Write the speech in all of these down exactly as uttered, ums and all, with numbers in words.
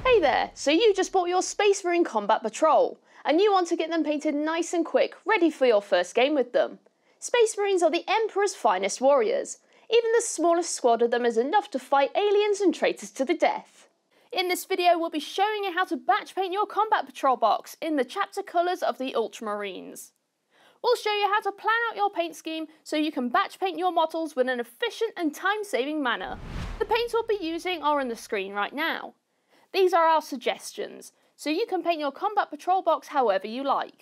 Hey there, so you just bought your Space Marine Combat Patrol, and you want to get them painted nice and quick, ready for your first game with them. Space Marines are the Emperor's finest warriors. Even the smallest squad of them is enough to fight aliens and traitors to the death. In this video we'll be showing you how to batch paint your Combat Patrol box in the chapter colours of the Ultramarines. We'll show you how to plan out your paint scheme so you can batch paint your models with an efficient and time-saving manner. The paints we'll be using are on the screen right now. These are our suggestions, so you can paint your Combat Patrol box however you like.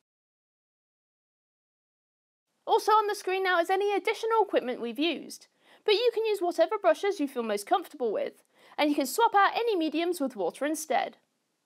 Also on the screen now is any additional equipment we've used, but you can use whatever brushes you feel most comfortable with, and you can swap out any mediums with water instead.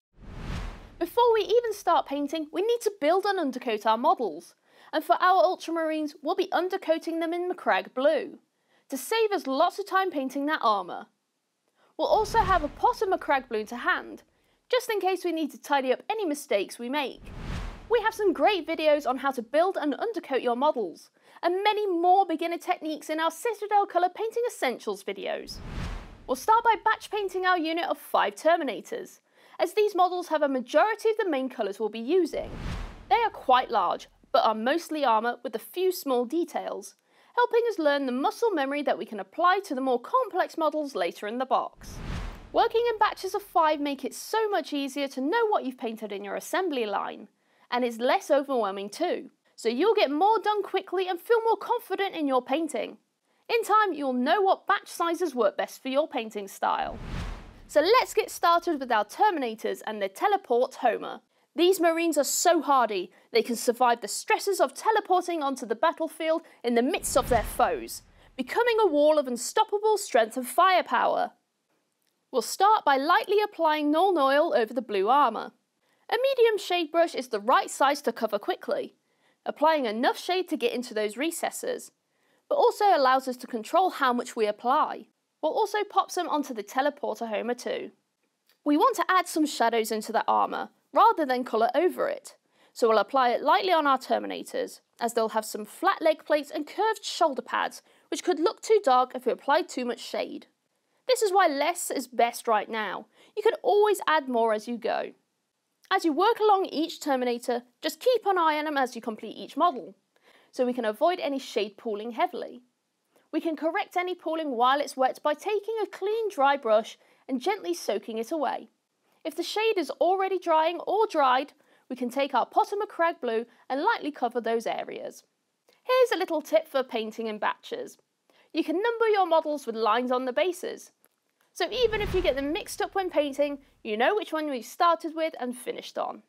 Before we even start painting, we need to build and undercoat our models, and for our Ultramarines we'll be undercoating them in Macragge Blue, to save us lots of time painting that armour. We'll also have a pot of Macragge Blue to hand, just in case we need to tidy up any mistakes we make. We have some great videos on how to build and undercoat your models, and many more beginner techniques in our Citadel Colour Painting Essentials videos. We'll start by batch painting our unit of five Terminators, as these models have a majority of the main colours we'll be using. They are quite large, but are mostly armour with a few small details, helping us learn the muscle memory that we can apply to the more complex models later in the box. Working in batches of five make it so much easier to know what you've painted in your assembly line, and it's less overwhelming too, so you'll get more done quickly and feel more confident in your painting. In time you'll know what batch sizes work best for your painting style. So let's get started with our Terminators and their teleport Homer. These Marines are so hardy, they can survive the stresses of teleporting onto the battlefield in the midst of their foes, becoming a wall of unstoppable strength and firepower. We'll start by lightly applying Nuln Oil over the blue armour. A medium shade brush is the right size to cover quickly, applying enough shade to get into those recesses, but also allows us to control how much we apply. We'll also pop some onto the teleporter Homer too. We want to add some shadows into the armour, rather than colour over it, so we'll apply it lightly on our Terminators, as they'll have some flat leg plates and curved shoulder pads, which could look too dark if we applied too much shade. This is why less is best right now. You can always add more as you go. As you work along each Terminator, just keep an eye on them as you complete each model, so we can avoid any shade pooling heavily. We can correct any pooling while it's wet by taking a clean dry brush and gently soaking it away. If the shade is already drying or dried, we can take our pot of Macragge Blue and lightly cover those areas. Here's a little tip for painting in batches. You can number your models with lines on the bases, so even if you get them mixed up when painting, you know which one we started with and finished on.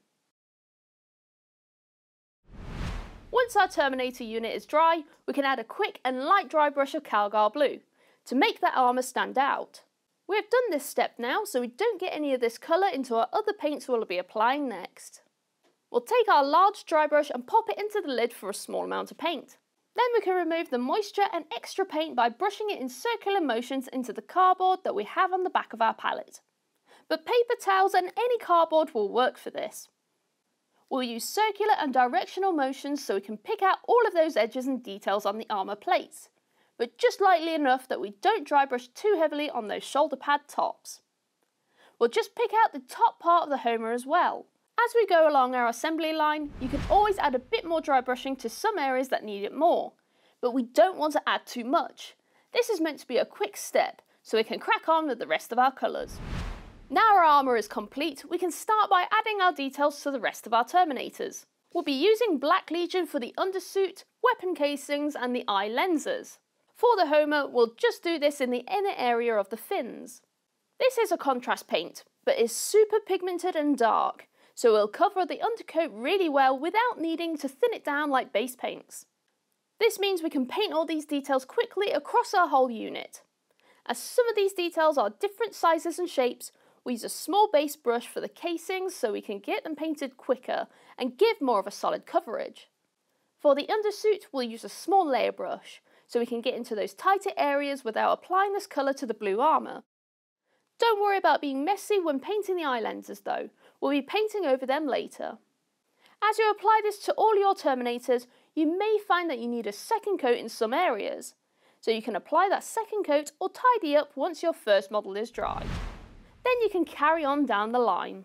Once our Terminator unit is dry, we can add a quick and light dry brush of Calgar Blue to make that armour stand out. We have done this step now so we don't get any of this colour into our other paints we'll be applying next. We'll take our large dry brush and pop it into the lid for a small amount of paint. Then we can remove the moisture and extra paint by brushing it in circular motions into the cardboard that we have on the back of our palette. But paper towels and any cardboard will work for this. We'll use circular and directional motions so we can pick out all of those edges and details on the armour plates, but just lightly enough that we don't dry brush too heavily on those shoulder pad tops. We'll just pick out the top part of the Homer as well. As we go along our assembly line, you can always add a bit more dry brushing to some areas that need it more, but we don't want to add too much. This is meant to be a quick step, so we can crack on with the rest of our colours. Now our armour is complete, we can start by adding our details to the rest of our Terminators. We'll be using Black Legion for the undersuit, weapon casings and the eye lenses. For the Homer, we'll just do this in the inner area of the fins. This is a contrast paint, but is super pigmented and dark, so it'll cover the undercoat really well without needing to thin it down like base paints. This means we can paint all these details quickly across our whole unit. As some of these details are different sizes and shapes, we use a small base brush for the casings so we can get them painted quicker and give more of a solid coverage. For the undersuit, we'll use a small layer brush, so we can get into those tighter areas without applying this colour to the blue armour. Don't worry about being messy when painting the eye lenses though, we'll be painting over them later. As you apply this to all your Terminators, you may find that you need a second coat in some areas, so you can apply that second coat or tidy up once your first model is dry. Then you can carry on down the line.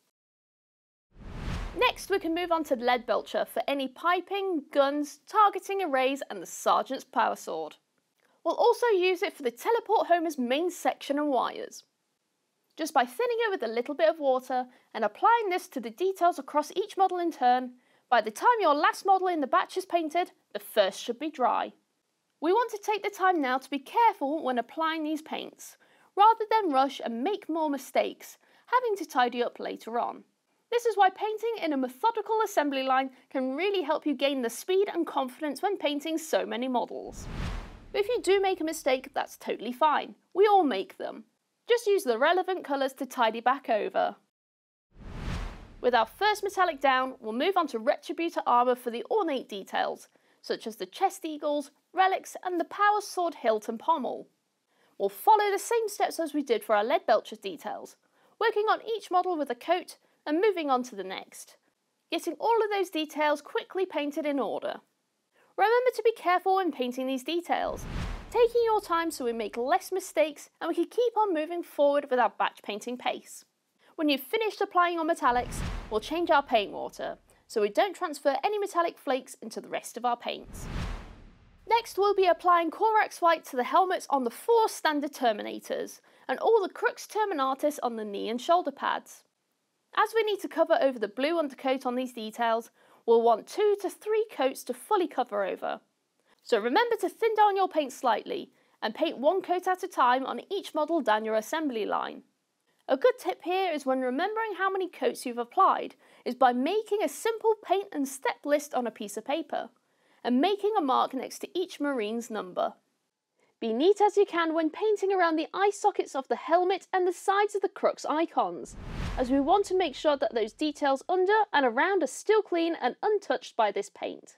Next, we can move on to Leadbelcher for any piping, guns, targeting arrays and the Sergeant's Power Sword. We'll also use it for the Teleport Homer's main section and wires. Just by thinning it with a little bit of water and applying this to the details across each model in turn, by the time your last model in the batch is painted, the first should be dry. We want to take the time now to be careful when applying these paints, rather than rush and make more mistakes, having to tidy up later on. This is why painting in a methodical assembly line can really help you gain the speed and confidence when painting so many models. But if you do make a mistake, that's totally fine. We all make them. Just use the relevant colours to tidy back over. With our first metallic down, we'll move on to Retributor armour for the ornate details, such as the chest eagles, relics and the power sword hilt and pommel. We'll follow the same steps as we did for our Leadbelcher details, working on each model with a coat and moving on to the next, getting all of those details quickly painted in order. Remember to be careful when painting these details, taking your time so we make less mistakes and we can keep on moving forward with our batch painting pace. When you've finished applying your metallics, we'll change our paint water, so we don't transfer any metallic flakes into the rest of our paints. Next, we'll be applying Corax White to the helmets on the four standard Terminators, and all the Crux Terminatus on the knee and shoulder pads. As we need to cover over the blue undercoat on these details, we'll want two to three coats to fully cover over. So remember to thin down your paint slightly, and paint one coat at a time on each model down your assembly line. A good tip here is when remembering how many coats you've applied, is by making a simple paint and step list on a piece of paper, and making a mark next to each Marine's number. Be neat as you can when painting around the eye sockets of the helmet and the sides of the Crux icons, as we want to make sure that those details under and around are still clean and untouched by this paint.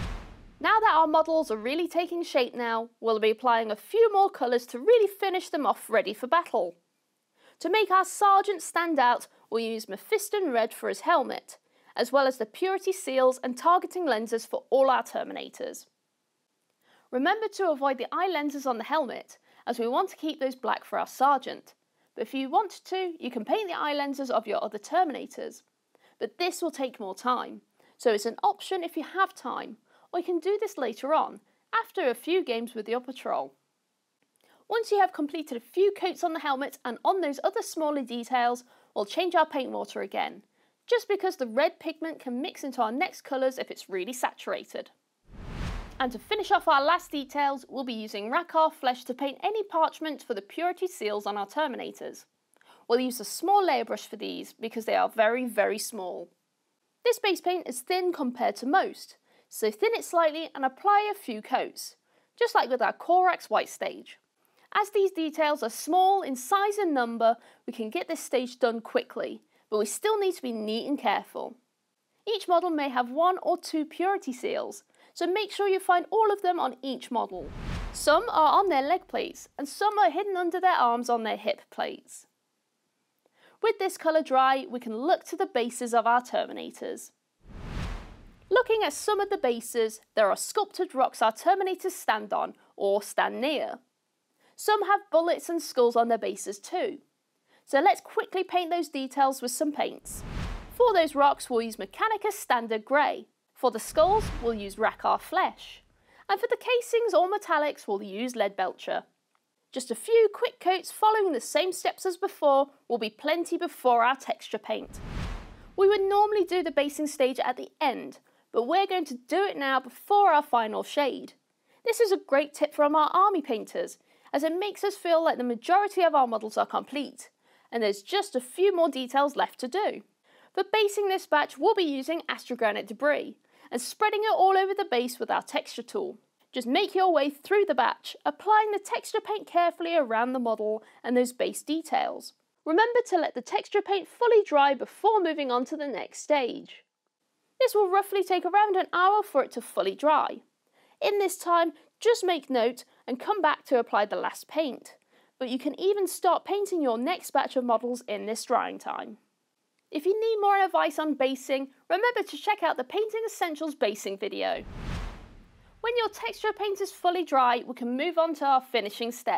Now that our models are really taking shape now, we'll be applying a few more colours to really finish them off ready for battle. To make our Sergeant stand out, we'll use Mephiston Red for his helmet, as well as the Purity seals and targeting lenses for all our Terminators. Remember to avoid the eye lenses on the helmet, as we want to keep those black for our Sergeant, but if you want to, you can paint the eye lenses of your other Terminators. But this will take more time, so it's an option if you have time, or you can do this later on, after a few games with your patrol. Once you have completed a few coats on the helmet and on those other smaller details, we'll change our paint water again, just because the red pigment can mix into our next colours if it's really saturated. And to finish off our last details, we'll be using Rakarth Flesh to paint any parchment for the Purity seals on our Terminators. We'll use a small layer brush for these because they are very, very small. This base paint is thin compared to most, so thin it slightly and apply a few coats, just like with our Corax White stage. As these details are small in size and number, we can get this stage done quickly, but we still need to be neat and careful. Each model may have one or two Purity seals, so make sure you find all of them on each model. Some are on their leg plates, and some are hidden under their arms on their hip plates. With this colour dry, we can look to the bases of our Terminators. Looking at some of the bases, there are sculpted rocks our Terminators stand on, or stand near. Some have bullets and skulls on their bases too. So let's quickly paint those details with some paints. For those rocks, we'll use Mechanicus Standard Grey. For the skulls, we'll use Rakarth Flesh. And for the casings or metallics, we'll use Leadbelcher. Just a few quick coats following the same steps as before will be plenty before our texture paint. We would normally do the basing stage at the end, but we're going to do it now before our final shade. This is a great tip from our army painters, as it makes us feel like the majority of our models are complete, and there's just a few more details left to do. For basing this batch, we'll be using Astrogranite Debris, and spreading it all over the base with our texture tool. Just make your way through the batch, applying the texture paint carefully around the model and those base details. Remember to let the texture paint fully dry before moving on to the next stage. This will roughly take around an hour for it to fully dry. In this time, just make note and come back to apply the last paint, but you can even start painting your next batch of models in this drying time. If you need more advice on basing, remember to check out the Painting Essentials basing video. When your texture paint is fully dry, we can move on to our finishing step.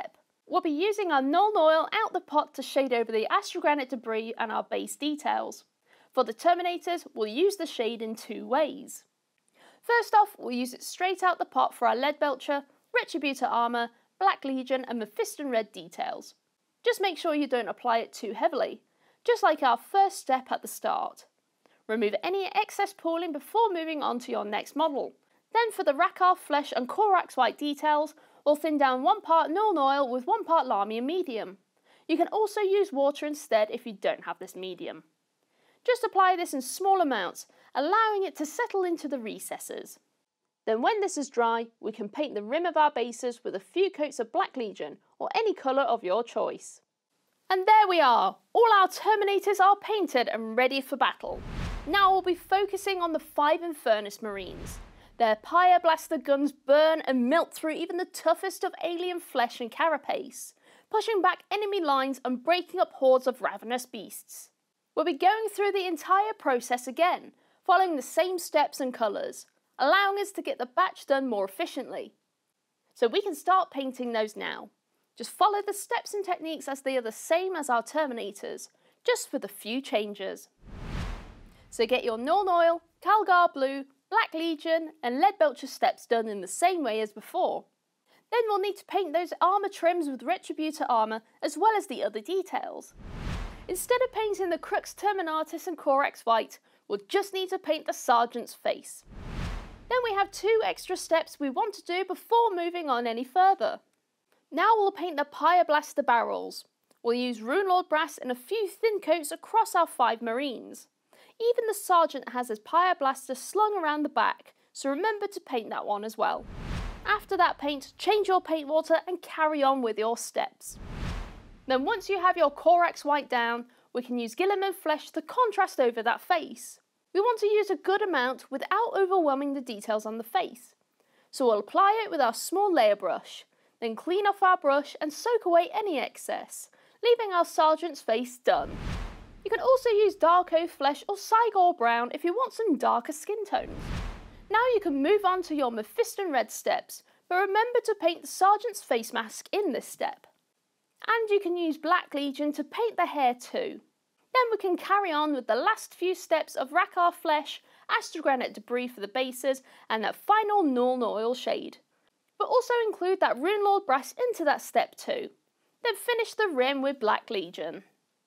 We'll be using our Nuln Oil out the pot to shade over the astrogranite debris and our base details. For the Terminators, we'll use the shade in two ways. First off, we'll use it straight out the pot for our Leadbelcher, Retributor armour, Black Legion and Mephiston Red details. Just make sure you don't apply it too heavily, just like our first step at the start. Remove any excess pooling before moving on to your next model. Then for the Rakarth Flesh and Corax White details, we'll thin down one part Nuln Oil with one part Lahmian Medium. You can also use water instead if you don't have this medium. Just apply this in small amounts, allowing it to settle into the recesses. Then when this is dry, we can paint the rim of our bases with a few coats of Black Legion, or any colour of your choice. And there we are! All our Terminators are painted and ready for battle. Now we'll be focusing on the five Infernus Marines. Their Pyreblaster guns burn and melt through even the toughest of alien flesh and carapace, pushing back enemy lines and breaking up hordes of ravenous beasts. We'll be going through the entire process again, following the same steps and colours, allowing us to get the batch done more efficiently. So we can start painting those now. Just follow the steps and techniques as they are the same as our Terminators, just with a few changes. So get your Nuln Oil, Calgar Blue, Black Legion and Leadbelcher steps done in the same way as before. Then we'll need to paint those armour trims with Retributor armour as well as the other details. Instead of painting the Crux Terminatus and Corax White, we'll just need to paint the Sergeant's face. Then we have two extra steps we want to do before moving on any further. Now we'll paint the Pyreblaster barrels. We'll use Runelord Brass in a few thin coats across our five Marines. Even the Sergeant has his Pyreblaster slung around the back, so remember to paint that one as well. After that paint, change your paint water and carry on with your steps. Then once you have your Corax White down, we can use Guilliman Flesh to contrast over that face. We want to use a good amount without overwhelming the details on the face. So we'll apply it with our small layer brush, then clean off our brush and soak away any excess, leaving our Sergeant's face done. You can also use Dark Oath Flesh or Cygor Brown if you want some darker skin tones. Now you can move on to your Mephiston Red steps, but remember to paint the Sergeant's face mask in this step. And you can use Black Legion to paint the hair too. Then we can carry on with the last few steps of Rakarth Flesh, Astrogranite debris for the bases, and that final Nuln Oil shade. But also include that Runelord Brass into that step too. Then finish the rim with Black Legion.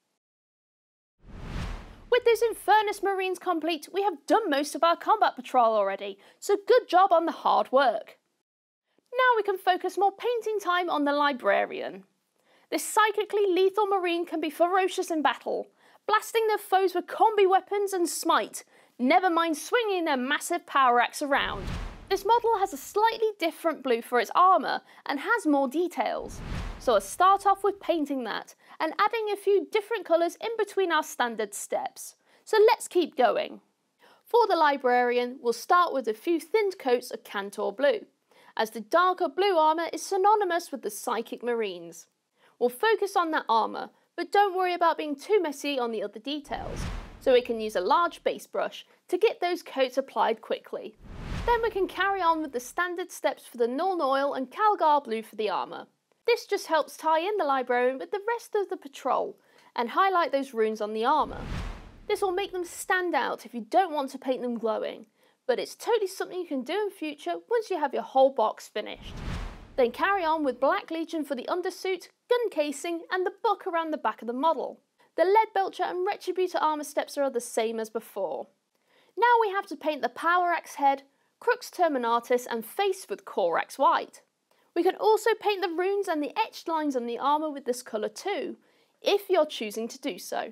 With these Infernus Marines complete, we have done most of our combat patrol already, so good job on the hard work. Now we can focus more painting time on the Librarian. This psychically lethal Marine can be ferocious in battle, blasting their foes with combi weapons and smite, never mind swinging their massive power axe around. This model has a slightly different blue for its armour and has more details, so I'll start off with painting that and adding a few different colours in between our standard steps. So let's keep going. For the Librarian, we'll start with a few thinned coats of Cantor Blue, as the darker blue armour is synonymous with the Psychic Marines. We'll focus on that armour, but don't worry about being too messy on the other details, so we can use a large base brush to get those coats applied quickly. Then we can carry on with the standard steps for the Nuln Oil and Calgar Blue for the armour. This just helps tie in the Librarian with the rest of the patrol and highlight those runes on the armour. This will make them stand out if you don't want to paint them glowing, but it's totally something you can do in future once you have your whole box finished. Then carry on with Black Legion for the undersuit, gun casing and the book around the back of the model. The Leadbelcher and Retributor armour steps are the same as before. Now we have to paint the Power Axe head, Crux Terminatus and face with Corax White. We can also paint the runes and the etched lines on the armour with this colour too, if you're choosing to do so.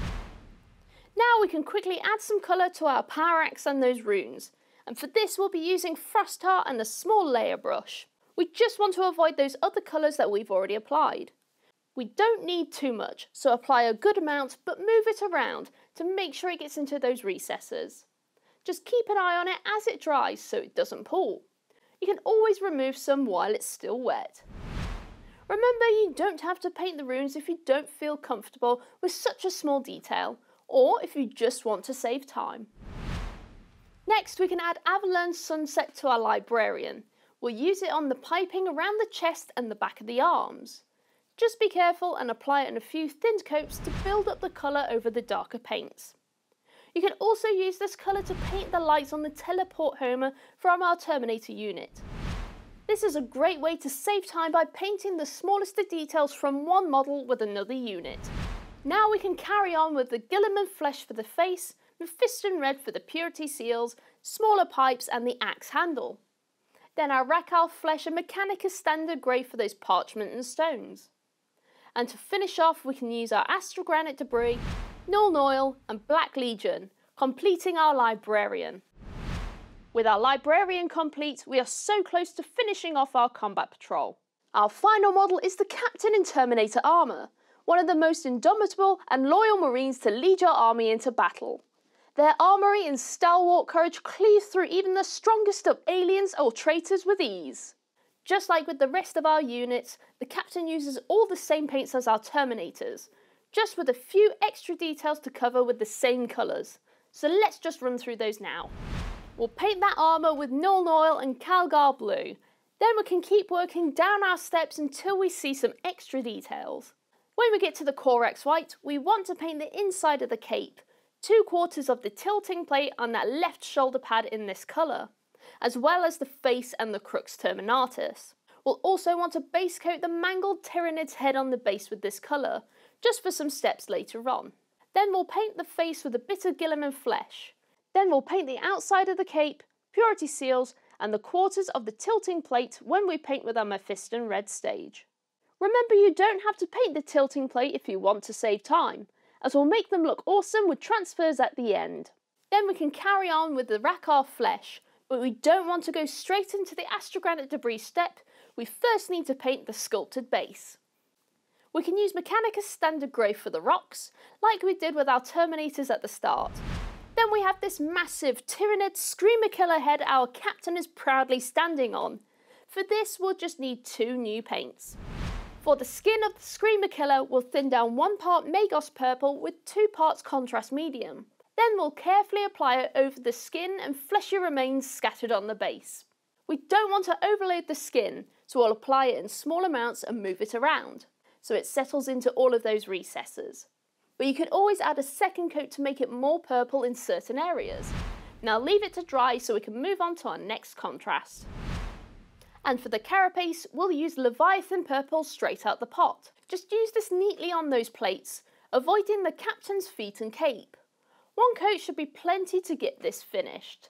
Now we can quickly add some colour to our Power Axe and those runes, and for this we'll be using Frostheart and a small layer brush. We just want to avoid those other colours that we've already applied. We don't need too much, so apply a good amount but move it around to make sure it gets into those recesses. Just keep an eye on it as it dries so it doesn't pool. You can always remove some while it's still wet. Remember, you don't have to paint the runes if you don't feel comfortable with such a small detail, or if you just want to save time. Next, we can add Avalern's Sunset to our Librarian. We'll use it on the piping around the chest and the back of the arms. Just be careful and apply it in a few thin coats to build up the colour over the darker paints. You can also use this colour to paint the lights on the teleport Homer from our Terminator unit. This is a great way to save time by painting the smallest of details from one model with another unit. Now we can carry on with the Guilliman flesh for the face, Mephiston red for the purity seals, smaller pipes and the axe handle. Then our Rakarth flesh and Mechanicus standard grey for those parchment and stones. And to finish off, we can use our Astrogranite debris, Nuln Oil and Black Legion, completing our Librarian. With our Librarian complete, we are so close to finishing off our combat patrol. Our final model is the Captain in Terminator armour, one of the most indomitable and loyal Marines to lead your army into battle. Their armoury and stalwart courage cleave through even the strongest of aliens or traitors with ease. Just like with the rest of our units, the Captain uses all the same paints as our Terminators, just with a few extra details to cover with the same colours. So let's just run through those now. We'll paint that armour with Nuln Oil and Calgar Blue. Then we can keep working down our steps until we see some extra details. When we get to the Corax White, we want to paint the inside of the cape, two quarters of the tilting plate on that left shoulder pad in this colour, as well as the face and the Crux Terminatus. We'll also want to base coat the mangled Tyranid's head on the base with this colour, just for some steps later on. Then we'll paint the face with a bit of Guilliman flesh. Then we'll paint the outside of the cape, purity seals and the quarters of the tilting plate when we paint with our Mephiston red stage. Remember, you don't have to paint the tilting plate if you want to save time, as we'll make them look awesome with transfers at the end. Then we can carry on with the Rakarth flesh, but we don't want to go straight into the Astrogranite debris step. We first need to paint the sculpted base. We can use Mechanicus standard grey for the rocks, like we did with our Terminators at the start. Then we have this massive Tyranid Screamer Killer head our Captain is proudly standing on. For this, we'll just need two new paints. For the skin of the Screamer Killer, we'll thin down one part Magos Purple with two parts Contrast Medium. Then we'll carefully apply it over the skin and fleshy remains scattered on the base. We don't want to overload the skin, so we'll apply it in small amounts and move it around, so it settles into all of those recesses. But you can always add a second coat to make it more purple in certain areas. Now leave it to dry so we can move on to our next contrast. And for the carapace, we'll use Leviathan Purple straight out the pot. Just use this neatly on those plates, avoiding the Captain's feet and cape. One coat should be plenty to get this finished.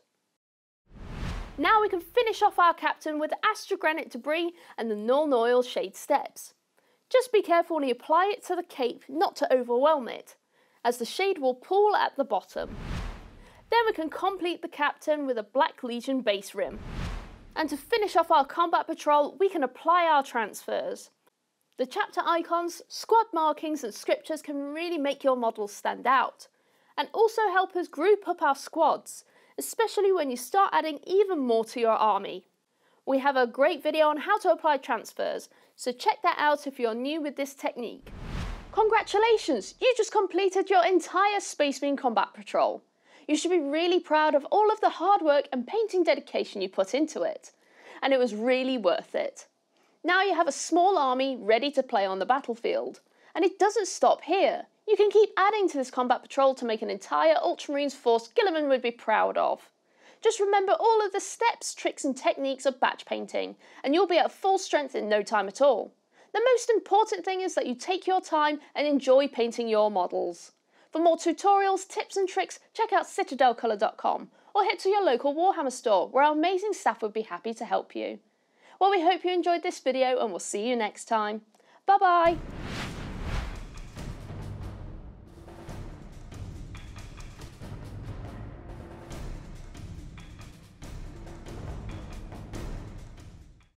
Now we can finish off our Captain with Astrogranite debris and the Nuln Oil shade steps. Just be careful when you apply it to the cape not to overwhelm it, as the shade will pool at the bottom. Then we can complete the Captain with a Black Legion base rim. And to finish off our combat patrol, we can apply our transfers. The chapter icons, squad markings and scriptures can really make your models stand out, and also help us group up our squads, especially when you start adding even more to your army. We have a great video on how to apply transfers, so check that out if you're new with this technique. Congratulations! You just completed your entire Space Marine combat patrol. You should be really proud of all of the hard work and painting dedication you put into it. And it was really worth it. Now you have a small army ready to play on the battlefield. And it doesn't stop here. You can keep adding to this combat patrol to make an entire Ultramarines force Guilliman would be proud of. Just remember all of the steps, tricks and techniques of batch painting, and you'll be at full strength in no time at all. The most important thing is that you take your time and enjoy painting your models. For more tutorials, tips and tricks, check out citadel colour dot com or head to your local Warhammer store where our amazing staff would be happy to help you. Well, we hope you enjoyed this video and we'll see you next time. Bye bye!